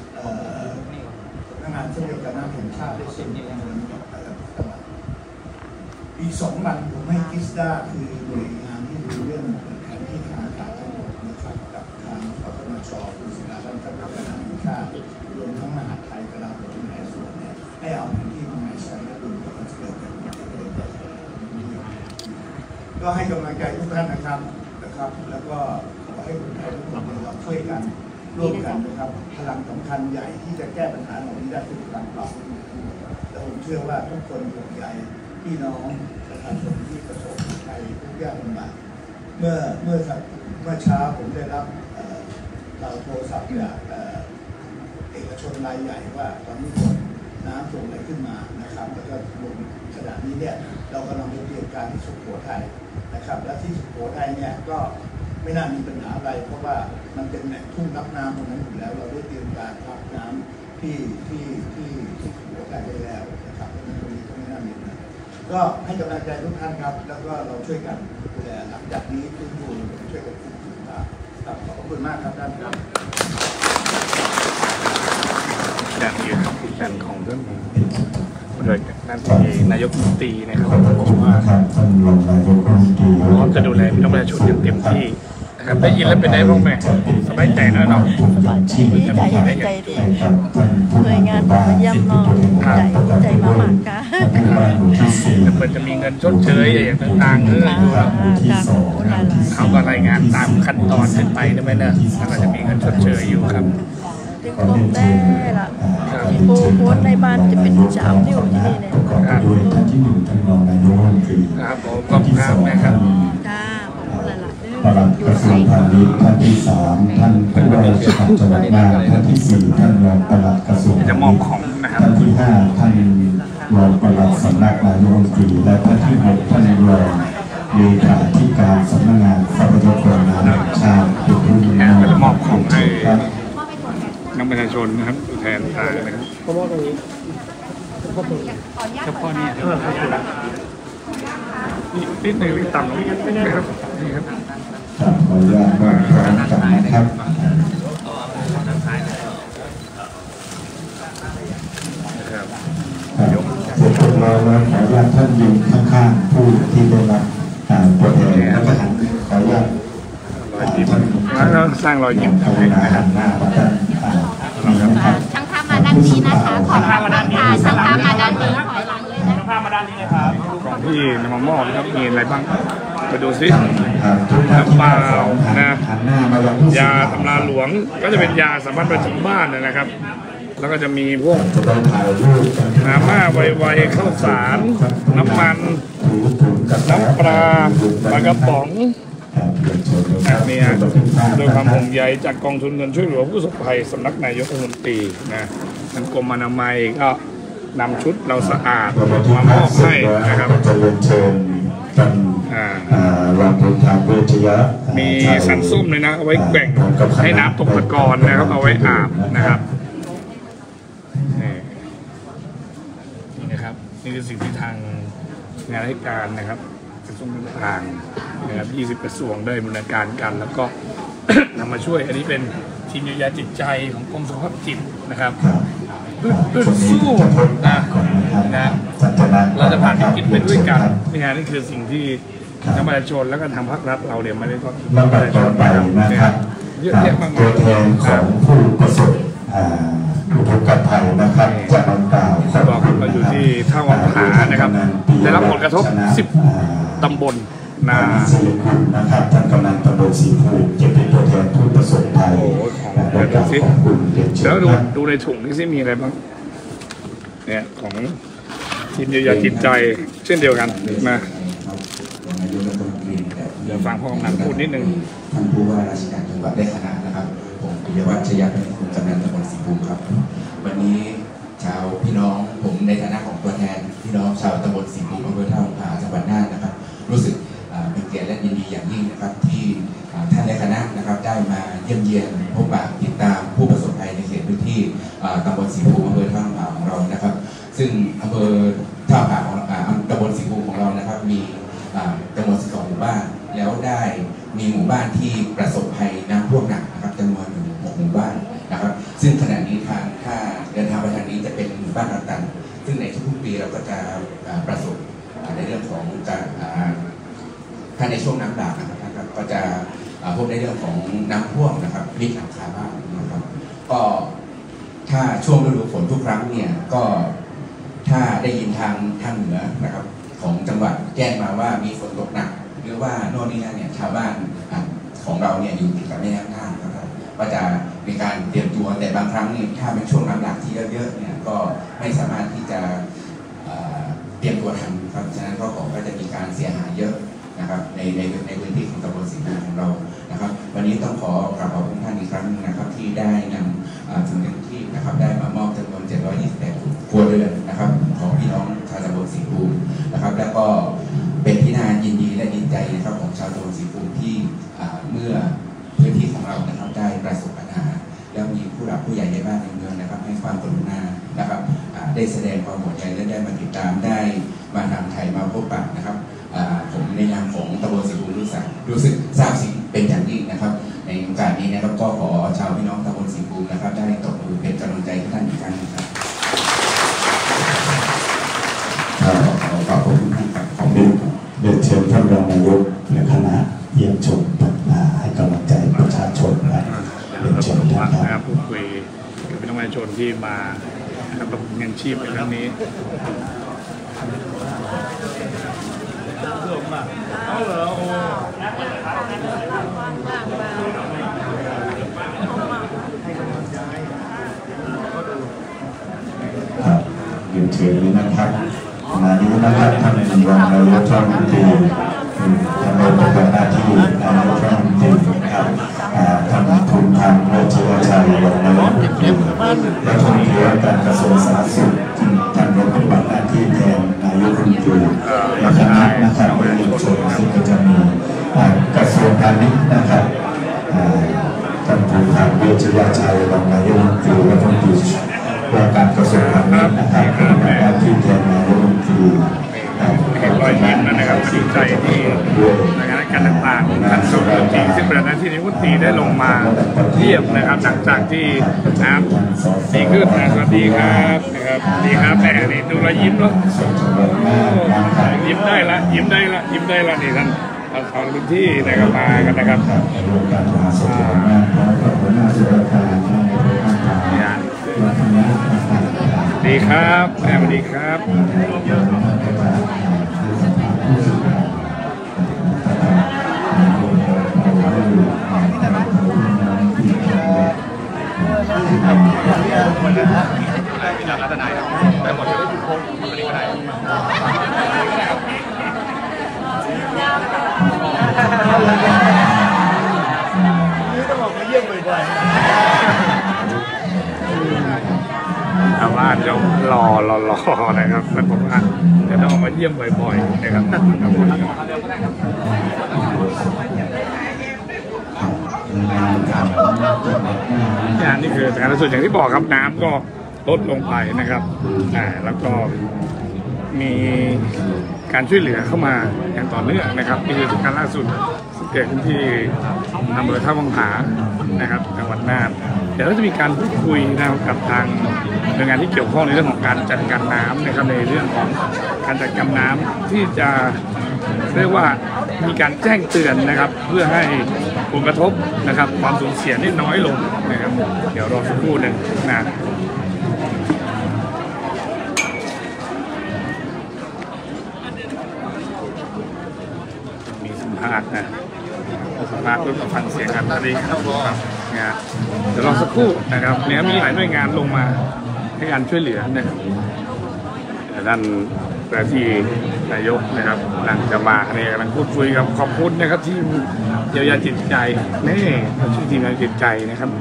งานเช่นเดียวกันน้ำแห่งชาติได้สิ่งที่เหมือนกับอีก2 วันผมให้กิสดาคือหน่วยงานที่ดูเรื่องแผนที่ทางอากาศทั้งหมดนะครับกับทางปปนช.คือสถาบันพัฒนาการแห่งชาติรวมทั้งมหาดไทยกระลาโหมหลายส่วนเนี่ยให้เอาแผนที่มาใช้และดูกับมันเกิดกันก็ให้กำลังใจทุกท่านนะครับแล้วก็ขอให้คนไทยทุกคนเราช่วยกันร่วมกันนะครับพลังสำคัญใหญ่ที่จะแก้ปัญหาเหล่านี้ได้คือการปรับและผมเชื่อว่าทุกคนห่วงใยพี่น้องประชาชนที่ประสบภัยทุกข์ยากลำบากเมื่อเช้าผมได้รับเราโทรศัพท์จากเอกชนรายใหญ่ว่าตอนนี้น้ำส่งอะไรขึ้นมานะครับแล้วก็ลงขณะนี้เนี่ยเรากำลังเตรียมการที่สุโขทัยนะครับและที่สุโขทัยเนี่ยก็ไม่น่ามีปัญหาอะไรเพราะว่ามันเป็นแหล่งทุ่งรับน้ำตรงนั้นอยู่แล้วเราได้เตรียมการรับน้ำที่สุโขทัยได้แล้วนะครับเพราะฉะนั้นตรงนี้ก็ไม่น่ามีปัญหาก็ให้กำลังใจทุกท่านครับแล้วก็เราช่วยกันดูแลหลังจากนี้ทุกคนช่วยกันฟื้นฟูครับขอบคุณมากครับท่านครับจากนี้ครับแผนของเรื่องโดยนั่นเองนายกรัฐมนตรีนะครับผมว่าพร้อมจะดูแลพี่น้องประชาชนอย่างเต็มที่นะครับได้ยินแล้วเป็นไงบ้างแม่สบายใจแล้วเนาะสบายใจดีหน่วยงานมาเยี่ยมน้องใจมากๆค่ะแต่มันจะมีเงินชดเชยอย่างต่างๆอยู่เขาก็รายงานตามขั้นตอนขึ้นไปได้ไหมเนี่ยแล้วก็จะมีเงินชดเชยอยู่ครับถึงครบแต่ละที่โพสในบ้านจะเป็นสาวที่อยู่ที่นี่เนี่ยครับผมขอบคุณครับแม่ครับปลัดกระทรวงพาณิชย์ท่านที่3ท่านผู้ว่าราชการจังหวัดน่านท่านที่4ท่านรองปลัดกระทรวงจะมอบของนะครับท่านที่5ท่านรองปลัดสำนักนายกรัฐมนตรีและท่านที่6ท่านรองเลขาธิการสำนักงานทรัพยากรน้ำแห่งชาติเป็นผู้จะมอบของให้นักประชาชนนะครับแทนต่างนะครับเพราะว่าตรงนี้เฉพาะเนี่ยนิดหนึ่งต่ำลงนะครับนี่ครับขออนุญาตว่าพร้อมกันนะครับเสร็จเรียบร้อยแล้วขออนุญาตท่านยืนข้างๆผู้ที่ได้รับตัวแทนและประธานขออนุญาตเราสร้างรอยยิ้มทำให้อาหารหน้าประธานช่างทำมาได้ด้านนี้นะคะขอภาพด้านนี้ช่างภาพมาด้านนี้ถอยหลังเลยนะภาพมาด้านนี้เลยครับของที่นำมามอบนะครับมีอะไรบ้างไปดูซิน้ำเปล่านะยาตำราหลวงก็จะเป็นยาสามัญประจำบ้านนะครับแล้วก็จะมีพวกน้ำม่าไวๆข้าวสารน้ำมันน้ำปลาปลากระป๋องเนี่ยโดยความห่วงใยจากกองทุนเงินช่วยเหลือผู้ประสบภัยสำนักนายกรัฐมนตรีนะทางกรมอนามัยก็นำชุดเราสะอาดมามอบให้นะครับจะเรียนเชิญท่านรองผู้การเวชยะมีสันส้มเลยนะเอาไว้แกว่งให้น้ำตกตะกอนนะครับเอาไว้อาบนะครับนี่นะครับนี่คือสิ่งที่ทางงานราชการนะครับกระทรวงต่างๆนะครับ20 กระทรวงได้ดำเนินการกันแล้วก็ นำมาช่วยอันนี้เป็นทีมเยียวยาจิตใจของกรมสุขภาพจิตนะครับสู้นะเราจะผ่านวิกฤตไปด้วยกันนี่คือสิ่งที่นักประชาชนแล้วก็ทางภาครัฐเราเนี่ยไม่ได้ก็ลำดับต่อไปนะครับเยอะแยะมากมายตัวแทนของผู้ประสบอุทกภัยนะครับจะนำกล่าวขอบคุณเราอยู่ที่ท่าวังผานะครับได้รับผลกระทบ10 ตำบลสิริคุณนะครับท่านกำนันตำบลสีภูจะเป็นตัวแทนผู้ประสบภัยและกราบขอบคุณเรียนเชิญแล้วดูในถุงนี่สิมีอะไรบ้างเนี่ยของทีมเยียวยาจิตใจเช่นเดียวกันมาเดี๋ยวฟังพ่อกำนันพูดนิดนึงท่านผู้ว่าราชการจังหวัดได้คณะนะครับผมปิยวัฒน์ชยเป็นคุณกำนันตำบลสีภูครับวันนี้ชาวพี่น้องผมในฐานะของตัวแทนพี่น้องชาวตำบลสีภูอำเภอท่าวังผาจังหวัดน่านนะครับรู้สึกเป็นเกียรติและยินดีอย่างยิ่งนะครับที่ท่านในคณะนะครับได้มาเยี่ยมเยียนพบปะติดตามผู้ประสบภัยในเขตพื้นที่ตำบลสีภูอำเภอท่าวังผาของเรานะครับซึ่งอำเภอท่าวังผาของตำบลสีภูของเรานะครับมีจำนวน12 หมู่บ้านแล้วได้มีหมู่บ้านที่ประสบภัยน้ำท่วมหนักนะครับจำนวน6 หมู่บ้านนะครับซึ่งขณะนี้ถ้าเดินทางไปทางนี้จะเป็นหมู่บ้านต่างๆซึ่งในทุกๆปีเราก็จะประสบในเรื่องของการถ้าในช่วงน้ำหลากนะครับก็จะพบในเรื่องของน้ำท่วมนะครับพลิกหลังคาบ้านนะครับก็ถ้าช่วงฤดูฝนทุกครั้งเนี่ยก็ถ้าได้ยินทางเหนือนะครับของจังหวัดแจ้งมาว่ามีฝนตกหนักหรือว่าโน่นนี่นั่นเนี่ยชาวบ้านของเราเนี่ยอยู่ติดกับแม่น้ำน่านนะครับก็จะมีการเตรียมตัวแต่บางครั้งนี่ถ้าเป็นช่วงน้ำหลากที่เยอะๆเนี่ยก็ไม่สามารถที่จะเตรียมตัวทันครับฉะนั้นก็จะมีการเสียหายเยอะนะครับในพื้นที่ของตำบลสีภูของเรานะครับวันนี้ต้องขอกราบขอบคุณท่านอีกครั้งนึงนะครับที่ได้นำถุงยังชีพนะครับได้มามอบจำนวน728 ครัวเรือนนะครับของพี่น้องชาวตำบลสีภูนะครับแล้วก็เป็นที่น่ายินดีและดีใจนะครับของชาวตำบลสีภูที่เมื่อพื้นที่ของเรานะครับได้ประสบปัญหาแล้วมีผู้หลักผู้ใหญ่ในบ้านในเมืองนะครับให้ความกรุณานะครับได้แสดงความห่วงใยและได้มาติดตามได้มาทำไทยมาพบปะนะครับผมในนามของตำบลสีภูรู้สึกซาบซึ้งเป็นอย่างยิ่งนะครับในโอกาสนี้นะครับก็ขอชาวพี่น้องตำบลสีภูนะครับได้ตบมือเป็นกำลังใจให้ท่านอีกครั้งนะครับขอบคุณครับของเรียนเชิญท่านรองนายกและคณะเยี่ยมชมให้กำลังใจประชาชนนะเรียนเชิญท่านครับพูดคุยกับพี่น้องประชาชนที่มารับเงินชีพในครั้งนี้เรียนเชิญเลยนะครับขณะนี้นะครับท่านรองนายกรัฐมนตรีท่านปฏิบัติหน้าที่นายกรัฐมนตรีนะครับท่านภูมิธรรมเวชยชัยรองนายกรัฐมนตรีและท่านที่ว่าการกระทรวงสาธารณสุขท่านปฏิบัติหน้าที่แทนนายกรัฐมนตรีและคณะนะครับเรียนเชิญซึ่งก็จะมีกระทรวงพาณิชย์นะครับท่านภูมิธรรมเวชยชัยรองนายกรัฐมนตรีและท่านที่ว่าการกระทรวงพาณิชย์นะครับปฏิบัติหน้าที่แทนนายกรัฐมนตรีเห็นรอยยิ้มนะครับดีใจที่ในงานการต่างๆท่านสุรจริงซึ่งเป็นหน้าที่นี้วุฒิได้ลงมาเทียบนะครับหลังจากที่น้ำดีขึ้นนะสวัสดีครับนะครับดีครับแหมนี่ดูรอยยิ้มแล้วยิ้มได้ละยิ้มได้ละยิ้มได้ละนี่ท่านทางพื้นที่นะครับมากันนะครับดีครับแม่สวัสดีครับพี่หลักรัตนายไปหมดเลยวันนี้ก็ได้นี่ต้องบอกมาเยี่ยมบ่อยๆชาวบ้านจะรอนะครับมันบอกว่าจะต้องมาเยี่ยมบ่อยๆนะครับนี่คือการสุดอย่างที่บอกครับน้ำก็ลดลงไปนะครับแล้วก็มีการช่วยเหลือเข้ามาอย่างต่อเนื่องนะครับนี่คือการล่าสุดเกิดขึ้นที่อำเภอท่าวังผานะครับจังหวัดน่านเดี๋ยวเราจะมีการพูดคุยนะครับกับทางหน่วยงานที่เกี่ยวข้องในเรื่องของการจัดการน้ำนะครับในเรื่องของการจัดการน้ำที่จะเรียกว่ามีการแจ้งเตือนนะครับเพื่อให้ผลกระทบนะครับความสูญเสียนี่น้อยลงนะครับเดี๋ยวรอสักครู่หนึ่งนะมีสัมภาษณ์นะสัมภาษณ์เพื่อฟังเสียงกันตอนนี้ครับนะเดี๋ยวรอสักครู่นะครับเนี่ยมีหลายหน่วยงานลงมาให้การช่วยเหลือนะครับด้านที่นายกนะครับกำลังจะมาเนี่ยกำลังพูดคุยกับขอบคุณนะครับที่เยียวยาจิตใจนี่ช่วยทีมงานจิตใจนะครับ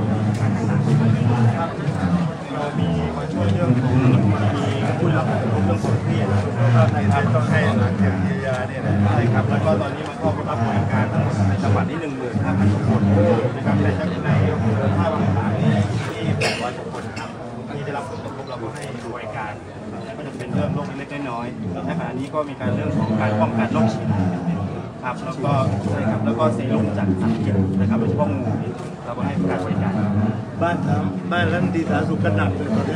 เรามีมาช่วยเรื่องของมีผู้รับผลกระทบเรื่องของที่นะครับต้องให้หลังจากเยียวยาเนี่ยนะใช่ครับแล้วก็ตอนนี้มันเข้ารับบริการทั้งในจังหวัดที่15,000 คนนะครับในท่าบางผาที่800 คนครับที่ได้รับผลกระทบเราก็ให้บริการก็จะเป็นเรื่องโรคเล็กๆน้อยๆในขณะนี้ก็มีการเรื่องของการป้องกันโรคฉี่ครับแล้วก็ใช่ครับแล้วก็เซรุ่มจากสัตว์พิษนะครับโดยเฉพาะงูเราก็ให้การบริการบ้านรัฐมนตรีสาธารณสุขก็หนักเลยตอนนี้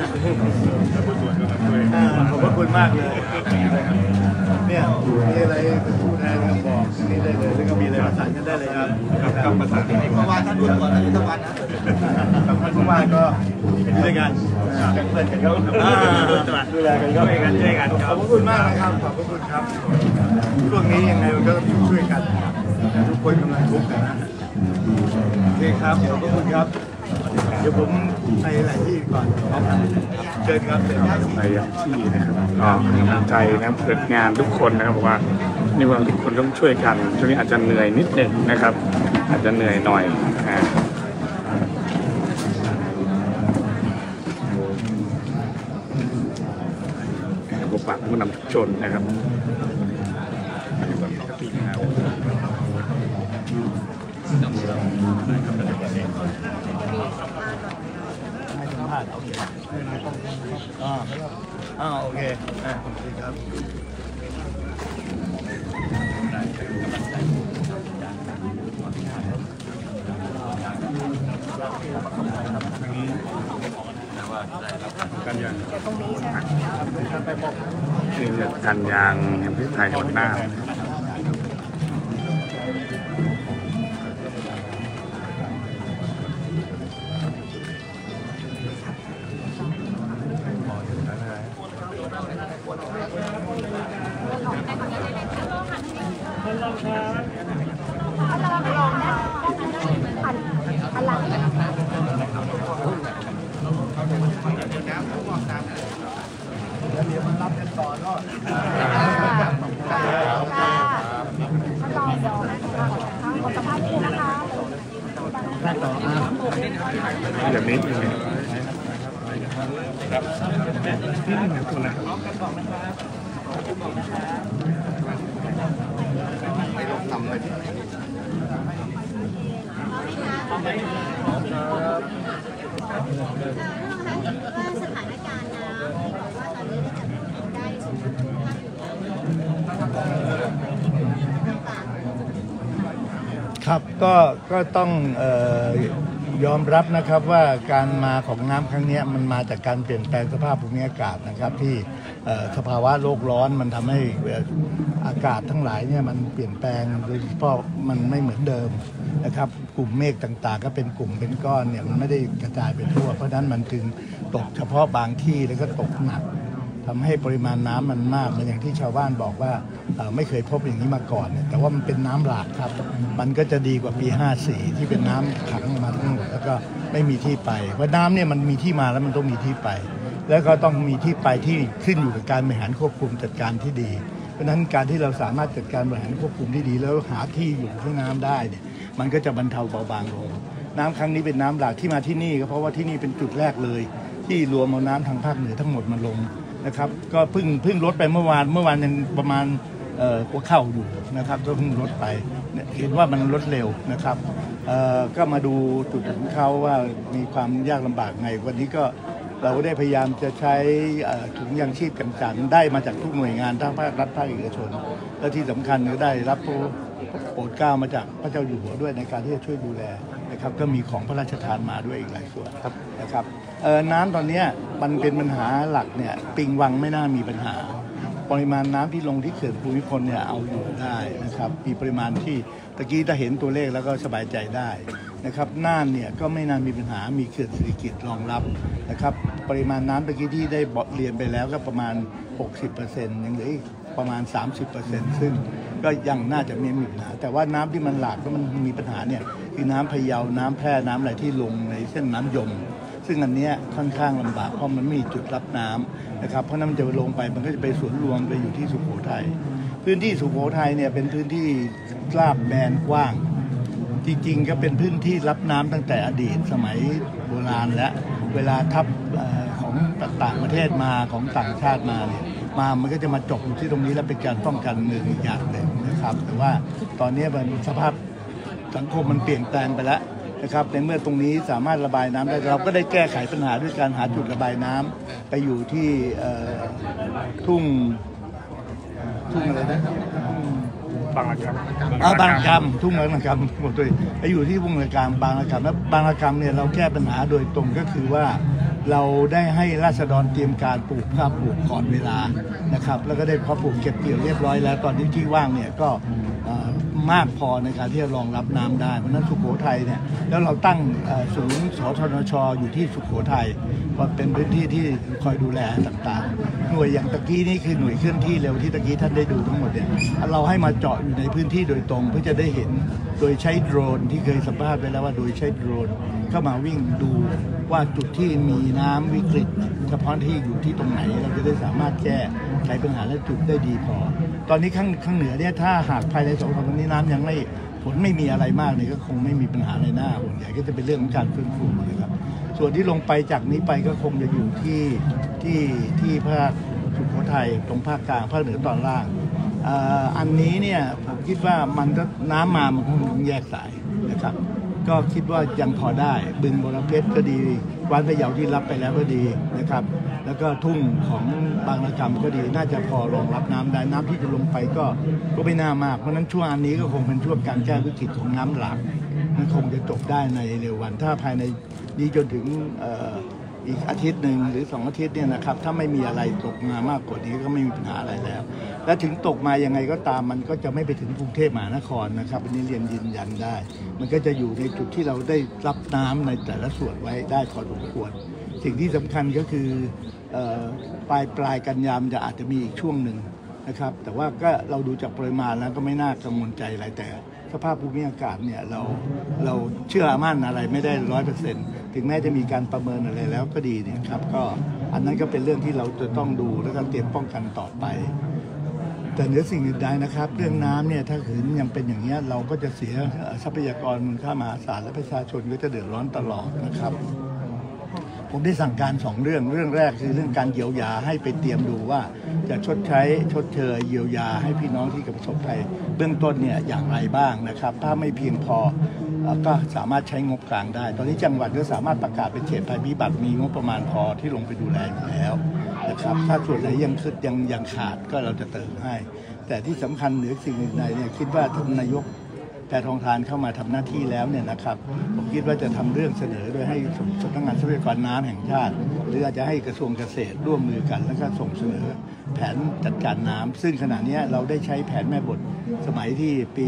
ขอบพระคุณมากเลยเนี่ยมีอะไรผู้แทนก็บอกนี่ได้เลยแล้วก็มีอะไรประสานกันได้เลยครับกับประสานเมื่อวานท่านดูก่อนทุกวันนะกับท่านผู้ว่าก็เป็นด้วยกันกันเพื่อนกันก็ดูแลกันก็เป็นกันช่วยกันขอบคุณมากนะครับขอบคุณครับช่วงนี้ยังไงมันก็ต้องช่วยกันทุกคนกำลังทุกข์กันนะโอเคครับขอบคุณครับเดี๋ยวผมไปหลายที่ก่อนเชิญครับไปที่นะครับก็กำลังใจนะเปิดงานทุกคนนะครับบอกว่านี่ว่าทุกคนต้องช่วยกันช่วงนี้อาจจะเหนื่อยนิดหนึ่งนะครับอาจจะเหนื่อยหน่อยพบปะผู้นำชุมชนนะครับโอเคโอเคครับกันยางนี่คือกันยางแห่งประเทศไทยจังหวัดน่านเดี๋ยวมันรับกันต่อเนาะอย่างนี้ครับนี่หนึ่งคนนะไม่ลงทำเลยสถานการณ์น้ำว่าตอนนี้ได้สมบูรณ์ครับก็ต้องยอมรับนะครับว่าการมาของน้ำครั้งนี้มันมาจากการเปลี่ยนแปลงสภาพภูมิอากาศนะครับที่สภาวะโลกร้อนมันทำให้อากาศทั้งหลายเนี่ยมันเปลี่ยนแปลงโดยเฉพาะมันไม่เหมือนเดิมนะครับกลุ่มเมฆต่างๆก็เป็นกลุ่มเป็นก้อนเนี่ยมันไม่ได้กระจายไปทั่วเพราะฉะนั้นมันจึงตกเฉพาะบางที่แล้วก็ตกหนักทำให้ปริมาณน้ำมันมากเหมือนอย่างที่ชาวบ้านบอกว่าไม่เคยพบอย่างนี้มาก่อนเนี่ยแต่ว่ามันเป็นน้ำหลากครับมันก็จะดีกว่าปี 54 ที่เป็นน้ำขังมาทั้งหมดแล้วก็ไม่มีที่ไปเพราะน้ำเนี่ยมันมีที่มาแล้วมันต้องมีที่ไปแล้วก็ต้องมีที่ไปที่ขึ้นอยู่กับการบริหารควบคุมจัดการที่ดีเพราะฉะนั้นการที่เราสามารถจัดการบริหารควบคุมที่ดีแล้วหาที่อยู่ที่น้ำได้เนี่ยมันก็จะบรรเทาเบาบางลงน้ำครั้งนี้เป็นน้ำหลากที่มาที่นี่ก็เพราะว่าที่นี่เป็นจุดแรกเลยที่รวมเอาน้ำทางภาคเหนือทั้งหมดมาลงนะครับก็เพิ่งลดไปเมื่อวานยังประมาณหัวเข่าอยู่นะครับก็เพิ่งลดไปเห็นว่ามันลดเร็วนะครับก็มาดูจุดของเขาว่ามีความยากลำบากไงวันนี้ก็เราได้พยายามจะใช้ถุงยางชีพต่างๆได้มาจากทุกหน่วยงานทั้งภาครัฐภาคเอกชนและที่สำคัญก็ได้รับโปรดเกล้ามาจากพระเจ้าอยู่หัวด้วยในการที่จะช่วยดูแลนะครับก็มีของพระราชทานมาด้วยอีกหลายส่วนนะครับน้ำตอนนี้มันเป็นปัญหาหลักเนี่ยปิงวังไม่น่ามีปัญหาปริมาณน้ำที่ลงที่เขื่อนภูมิพลเนี่ยเอาอยู่ได้นะครับมีปริมาณที่ตะกี้ถ้าเห็นตัวเลขแล้วก็สบายใจได้นะครับน่านเนี่ยก็ไม่น่ามีปัญหามีเขื่อนสิริกิติ์รองรับนะครับปริมาณน้ำตะกี้ที่ได้เรียนไปแล้วก็ประมาณ 60% ยังเหลืออีกประมาณ 30% ซึ่งก็ยังน่าจะไม่มีปัญหาแต่ว่าน้ำที่มันหลากแล้วมันมีปัญหาเนี่ยคือน้ำพะเยาน้ำแพร่น้ำอะไรที่ลงในเส้นน้ำยมซึ่งอันนี้ค่อนข้างลำบากเพราะมันไม่มีจุดรับน้ำนะครับเพราะนั้นมันจะลงไปมันก็จะไปสวนรวมไปอยู่ที่สุโขทัยพื้นที่สุโขทัยเนี่ยเป็นพื้นที่ราบแบนกว้างจริงๆก็เป็นพื้นที่รับน้ำตั้งแต่อดีตสมัยโบราณและเวลาทัพของต่างประเทศมาของต่างชาติมาเนี่ยมันก็จะมาจบอยู่ที่ตรงนี้แล้วเป็นการป้องกันเมืองอีกอย่างหนึ่งนะครับแต่ว่าตอนนี้มันสภาพสังคมมันเปลี่ยนแปลงไปแล้วนะครับในเมื่อตรงนี้สามารถระบายน้ำได้เราก็ได้แก้ไขปัญหาด้วยการหาจุดระบายน้ำไปอยู่ที่ทุ่งอะไรนะบางระกำทุ่งบางระกำหมดเลยไปอยู่ที่ทุ่งบางระกำแล้วบางระกำเนี่ยเราแก้ปัญหาโดยตรงก็คือว่าเราได้ให้ราษฎรเตรียมการปลูกข้าวปลูกก่อนเวลานะครับแล้วก็ได้เพาะปลูกเก็บเกี่ยวเรียบร้อยแล้วตอนนี้ที่ว่างเนี่ยก็มากพอในการที่จะรองรับน้ำได้เพราะนั้นสุโขทัยเนี่ยแล้วเราตั้งศูนย์สทนช.อยู่ที่สุโขทัยเป็นพื้นที่ที่คอยดูแลต่างๆหน่วยอย่างตะกี้นี่คือหน่วยเคลื่อนที่เร็วที่ตะกี้ท่านได้ดูทั้งหมดเนี่ยเราให้มาเจาะอยู่ในพื้นที่โดยตรงเพื่อจะได้เห็นโดยใช้โดรนที่เคยสัมภาษณ์ไปแล้วว่าโดยใช้โดรนเข้ามาวิ่งดูว่าจุดที่มีน้ำวิกฤตเฉพาะที่อยู่ที่ตรงไหนเราจะได้สามารถแก้ไขปัญหาและจุดได้ดีพอตอนนี้ข้างเหนือเนี่ยถ้าหากภายใน2 วันนี้น้ำยังไม่ฝนไม่มีอะไรมากเนี่ยก็คงไม่มีปัญหาอะไรหน้าห่วงใหญ่ก็จะเป็นเรื่องของการฟื้นฟูนะครับส่วนที่ลงไปจากนี้ไปก็คงจะอยู่ที่ภาคสุโขทัยตรงภาคกลางภาคเหนือตอนล่างอันนี้เนี่ยผมคิดว่ามันก็น้ำมามันคงแยกสายนะครับก็คิดว่ายังพอได้บึงบรเพชรก็ดีวัดพะเยาที่รับไปแล้วก็ดีนะครับแล้วก็ทุ่งของบางระกำก็ดีน่าจะพอรองรับน้ำได้น้ำที่จะลงไปก็ไม่น่ามากเพราะนั้นช่วงอันนี้ก็คงเป็นช่วงการแก้วิกฤตของน้ำหลากมันคงจะจบได้ในเร็ววันถ้าภายในนี้จนถึงอีกอาทิตย์หนึ่งหรือ2 อาทิตย์เนี่ยนะครับถ้าไม่มีอะไรตกมามากกว่านี้ก็ไม่มีปัญหาอะไรแล้วและถึงตกมายังไงก็ตามมันก็จะไม่ไปถึงกรุงเทพมหานครนะครับอันนี้เรียนยืนยันได้มันก็จะอยู่ในจุดที่เราได้รับน้ำในแต่ละส่วนไว้ได้พอสมควรสิ่งที่สำคัญก็คือปลายกันยามจะอาจจะมีอีกช่วงหนึ่งนะครับแต่ว่าก็เราดูจากปริมาณแล้วก็ไม่น่ากังวลใจอะไรแต่สภาพภูมิอากาศเนี่ยเราเชื่อมั่นอะไรไม่ได้ 100%ถึงแม้จะมีการประเมินอะไรแล้วก็ดีเนี่ยครับก็อันนั้นก็เป็นเรื่องที่เราจะต้องดูแล้วก็เตรียมป้องกันต่อไปแต่เหนือสิ่งอื่นใดนะครับเรื่องน้ำเนี่ยถ้าขืนยังเป็นอย่างนี้เราก็จะเสียทรัพยากรมูลค่ามหาศาลและประชาชนก็จะเดือดร้อนตลอดนะครับผมได้สั่งการ2 เรื่องแรกคือเรื่องการเยียวยาให้ไปเตรียมดูว่าจะชดเชยเยียวยาให้พี่น้องที่ประสบภัยเบื้องต้นเนี่ยอย่างไรบ้างนะครับถ้าไม่เพียงพอก็สามารถใช้งบกลางได้ตอนนี้จังหวัดก็สามารถประกาศเป็นเขตภัยพิบัติมีงบประมาณพอที่ลงไปดูแลอยู่แล้วนะครับถ้าส่วนไหนยังขาดก็เราจะเติมให้แต่ที่สำคัญเหนือสิ่งอื่นใดเนี่ยคิดว่าท่านนายกพทองทานเข้ามาทำหน้าที่แล้วเนี่ยนะครับผมคิดว่าจะทำเรื่องเสนอโดยให้สำนักงานทรัพยากรน้ำแห่งชาติหรืออาจจะให้กระทรวงเกษตรร่วมมือกันแล้วก็ส่งเสนอแผนจัดการน้ำซึ่งขณะนี้เราได้ใช้แผนแม่บทสมัยที่ปี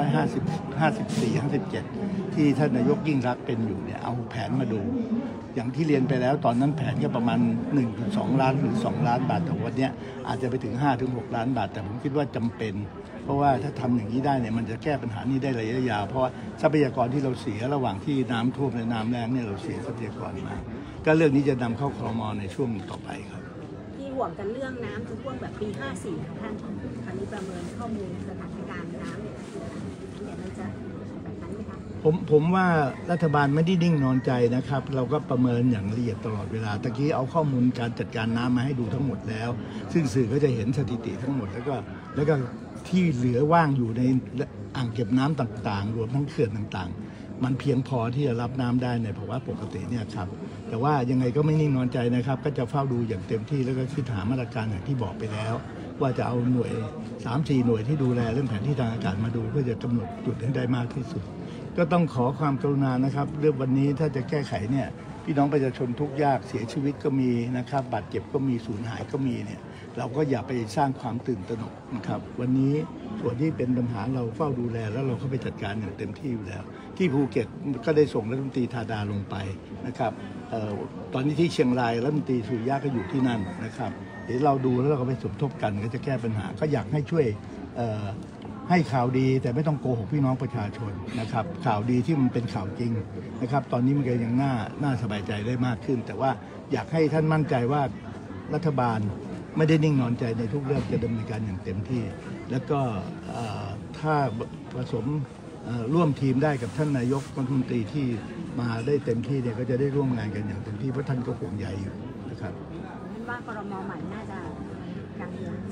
2554-57ที่ท่านนายกยิ่งรักษณ์เป็นอยู่เนี่ยเอาแผนมาดูอย่างที่เรียนไปแล้วตอนนั้นแผนก็ประมาณ 1.2 ล้านหรือ2 ล้านบาทแต่วันนี้อาจจะไปถึง 5-6 ล้านบาทแต่ผมคิดว่าจำเป็นเพราะว่าถ้าทำอย่างนี้ได้เนี่ยมันจะแก้ปัญหานี้ได้ระยะยาวเพราะว่าทรัพยากรที่เราเสียระหว่างที่น้ำท่วมและน้ำแล้งเนี่ยเราเสียทรัพยากรมาก็เรื่องนี้จะนำเข้าครม.ในช่วงต่อไปครับที่ห่วงกันเรื่องน้ำจะท่วมแบบปี 54ค่ะท่านคราวนี้ประเมินข้อมูลสถานการณ์น้ำเนี่ยมันจะแบบนั้นไหมคะผมว่ารัฐบาลไม่ได้นิ่งนอนใจนะครับเราก็ประเมินอย่างละเอียดตลอดเวลาตะกี้เอาข้อมูลการจัดการน้ำมาให้ดูทั้งหมดแล้วซึ่งสื่อก็จะเห็นสถิติทั้งหมดแล้วก็ที่เหลือว่างอยู่ในอ่างเก็บน้ำต่างๆรวมทั้งเขื่อนต่างๆมันเพียงพอที่จะรับน้ำได้ในภาวะปกติเนี่ยครับแต่ว่ายังไงก็ไม่นิ่งนอนใจนะครับก็จะเฝ้าดูอย่างเต็มที่แล้วก็คิดหามาตรการอย่างที่บอกไปแล้วว่าจะเอาหน่วย 3-4 หน่วยที่ดูแลเรื่องแผนที่ทางอากาศมาดูเพื่อจะกำหนดจุดให้ได้มากที่สุดก็ต้องขอความกรุณานะครับเรื่องวันนี้ถ้าจะแก้ไขเนี่ยพี่น้องประชาชนทุกข์ยากเสียชีวิตก็มีนะครับบาดเจ็บก็มีสูญหายก็มีเนี่ยเราก็อย่าไปสร้างความตื่นตระหนกนะครับวันนี้ส่วนที่เป็นปัญหาเราเฝ้าดูแลแล้วเราเข้าไปจัดการอย่างเต็มที่อยู่แล้วที่ภูเก็ตก็ได้ส่งรัฐมนตรีธาดาลงไปนะครับตอนนี้ที่เชียงรายรัฐมนตรีสุริยะก็อยู่ที่นั่นนะครับเดี๋ยวเราดูแล้วเราก็ไปสมทบกันก็จะแก้ปัญหาก็อยากให้ช่วยให้ข่าวดีแต่ไม่ต้องโกหกพี่น้องประชาชนนะครับข่าวดีที่มันเป็นข่าวจริงนะครับตอนนี้มันก็ยังน่าสบายใจได้มากขึ้นแต่ว่าอยากให้ท่านมั่นใจว่ารัฐบาลไม่ได้นิ่งนอนใจในทุกเรื่องจะดำเนินการอย่างเต็มที่แล้วก็ถ้าผสมร่วมทีมได้กับท่านนายกรัฐมนตรีที่มาได้เต็มที่เนี่ยก็จะได้ร่วมงานกันอย่างเต็มที่เพราะท่านก็ห่วงใยอยู่นะครับว่ากรม.ใหม่น่าจะกลางเดือน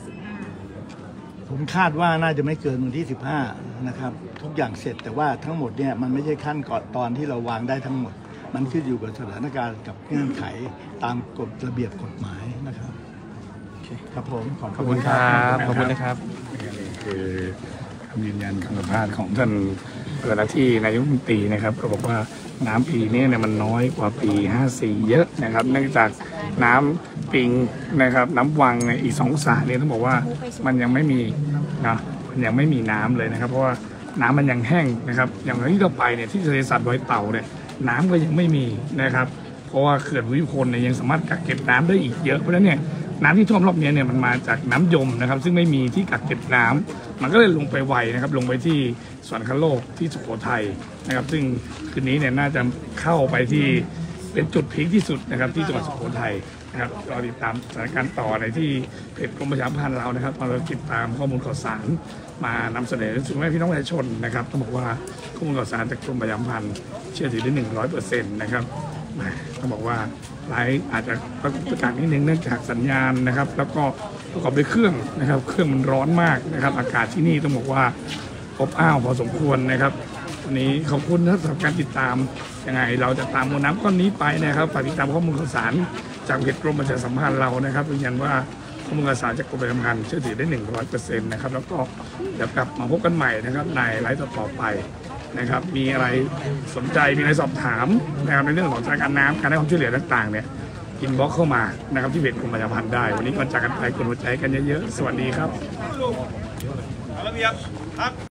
15 ผมคาดว่าน่าจะไม่เกินวันที่15นะครับทุกอย่างเสร็จแต่ว่าทั้งหมดเนี่ยมันไม่ใช่ขั้นก่อนตอนที่เราวางได้ทั้งหมดมันขึ้นอยู่กับสถานการณ์กับเงื่อนไขตามกฎระเบียบกฎหมายนะครับครับผมขอบคุณครับขอบคุณนะครับนี่คือคำยืนยันคำสัมภาษณ์ของท่านเจ้าหน้าที่นายกรัฐมนตรีนะครับก็บอกว่าน้ำปีนี้เนี่ยมันน้อยกว่าปี54เยอะนะครับเนื่องจากน้ำปิงนะครับน้ำวังอีก2 สระเนี่ยต้องบอกว่ามันยังไม่มีนะมันยังไม่มีน้ำเลยนะครับเพราะว่าน้ำมันยังแห้งนะครับอย่างที่เราไปเนี่ยที่ทะเลสาบดอยเต่าเนี่ยน้ำก็ยังไม่มีนะครับเพราะว่าเขื่อนภูมิพลเนี่ยยังสามารถกักเก็บน้ำได้อีกเยอะเพราะฉะนั้นเนี่ยน้ำที่ท่วมรอบนี้เนี่ยมันมาจากน้ำยมนะครับซึ่งไม่มีที่กักเก็บน้ำมันก็เลยลงไปไวนะครับลงไปที่สวรรคโลกที่สุโขทัยนะครับซึ่งคืนนี้เนี่ยน่าจะเข้าไปที่เป็นจุดพีคที่สุดนะครับที่จังหวัดสุโขทัยนะครับรอติดตามสถานการณ์ต่อในที่เพจกรมประชาสัมพันธ์เรานะครับเราติดตามข้อมูลข่าวสารมานำเสนอสู่แม่พี่น้องประชาชนนะครับต้องบอกว่าข้อมูลข่าวสารจากกรมประชาสัมพันธ์เชื่อถือได้ 100% นะครับต้องบอกว่าไลฟ์อาจจะประกาศนิดนึงเนื่องจากสัญญาณนะครับแล้วก็ประกอบด้วยเครื่องนะครับเครื่องมันร้อนมากนะครับอากาศที่นี่ต้องบอกว่าอบอ้าวพอสมควรนะครับวันนี้ขอบคุณสำหรับการติดตามยังไงเราจะตามมวลน้ำก้อนนี้ไปนะครับฝากติดตามข้อมูลข่าวสารจากเพจกรมประชาสัมพันธ์เรานะครับยืนยันว่าข้อมูลข่าวสารจากกรมประชาสัมพันธ์เชื่อถือได้ 100% นะครับแล้วก็เดี๋ยวกลับมาพบกันใหม่นะครับในไลฟ์ต่อไปนะครับมีอะไรสนใจมีอะไรสอบถามนะครับในเรื่องของสถานการณ์น้ำการให้ความช่วยเหลือต่างๆเนี่ยอินบ็อกซ์เข้ามานะครับที่เพจกรมประชาสัมพันธ์ได้วันนี้ก่อนจากกันไปกดหัวใจกันเยอะๆสวัสดีครับ